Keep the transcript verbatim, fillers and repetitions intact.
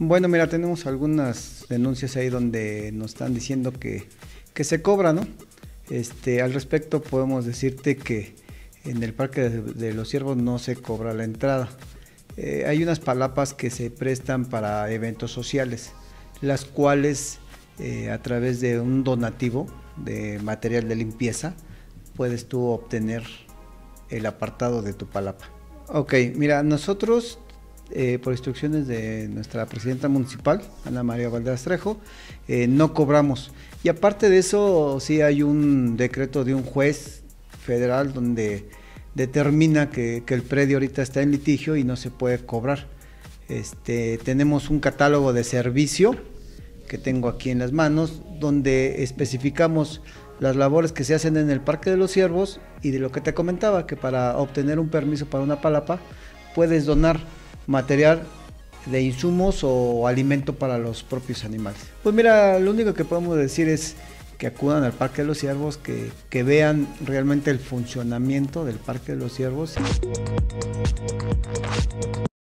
Bueno, mira, tenemos algunas denuncias ahí donde nos están diciendo que, que se cobra, ¿no? Este, al respecto podemos decirte que en el Parque de, de los Ciervos no se cobra la entrada. Eh, hay unas palapas que se prestan para eventos sociales, las cuales eh, a través de un donativo de material de limpieza puedes tú obtener el apartado de tu palapa. Ok, mira, nosotros eh, por instrucciones de nuestra presidenta municipal, Ana María Valderas Trejo, eh, no cobramos. Y aparte de eso, sí hay un decreto de un juez federal donde determina que, que el predio ahorita está en litigio y no se puede cobrar. Este, tenemos un catálogo de servicio que tengo aquí en las manos, donde especificamos las labores que se hacen en el Parque de los Ciervos y de lo que te comentaba, que para obtener un permiso para una palapa puedes donar material de insumos o alimento para los propios animales. Pues mira, lo único que podemos decir es que acudan al Parque de los Ciervos, que, que vean realmente el funcionamiento del Parque de los Ciervos.